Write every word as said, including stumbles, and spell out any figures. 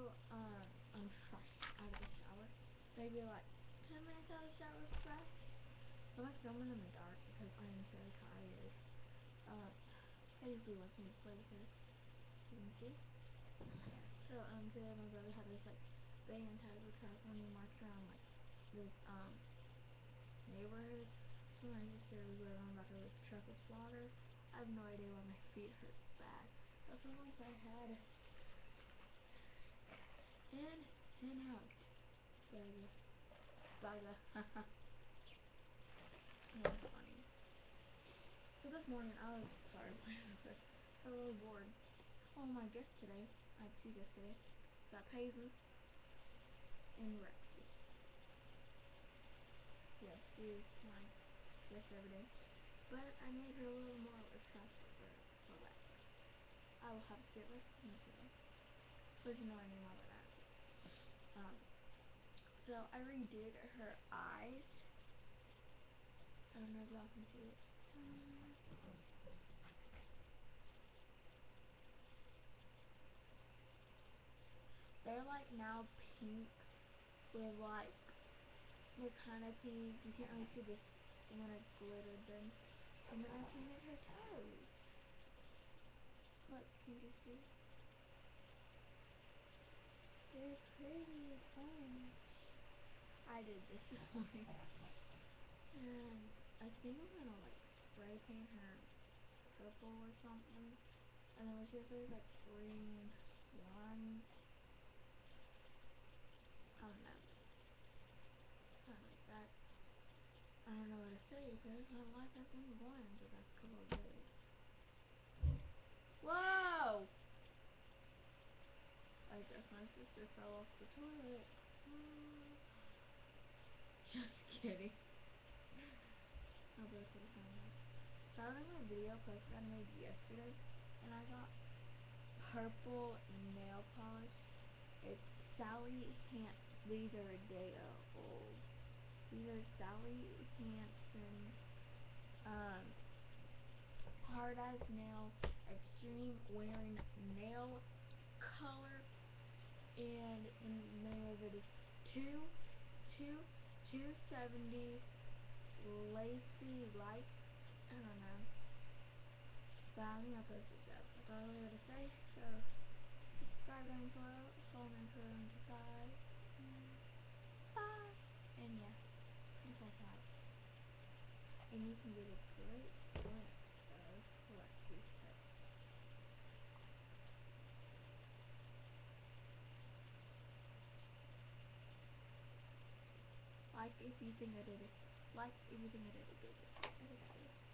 So, um, I'm fresh out of the shower. Maybe like ten minutes out of the shower fresh. So I'm like filming in the dark because I am so tired. Uh, Paisley wants me to play with her. You can see. So, um, today my brother had this like band type of truck when he marched around like this, um, neighborhood. So my sister was going on about this truck with water. I have no idea why my feet hurt bad. But for once I had in and out. Burger. Burger. That's funny. So this morning I was sorry, I was a little bored. Oh, my guests today. I have two guests today. Got Paisley and Rexy. Yes, she is my guest every day. But I made her a little more attractive for, for Rex. I will have to get Rex in the show. But you know what I mean by that. Um, so I redid her eyes. I don't know if y'all can see it. Um, they're like now pink with like, they're kind of pink. You can't really see the thing when it glittered them. And then I painted her toes. Look, can you see? They're pretty orange. I did this this morning. And I think I'm gonna like spray paint her purple or something. And then when she has those like green lines, I don't know. Something like that. I don't know what to say because my life has been boring for the past couple of days. Whoa! I guess my sister fell off the toilet. Just kidding. I'll be able to find out. So I was in my video post that I made yesterday, and I got purple nail polish. It's Sally Hansen. These are a day old. These are Sally Hansen um, hard as nail extreme wearing nail color, and the name of it is two two two seventy Lacy Light. I don't know. But I'm gonna post this up. That's all I really gotta say. So subscribe down below, follow me for them to subscribe. Bye. And yeah, just like that. And you can get a great glimpse of Lexi's toes. Like if you think I did it. Like if you think I did a good job. I think I did.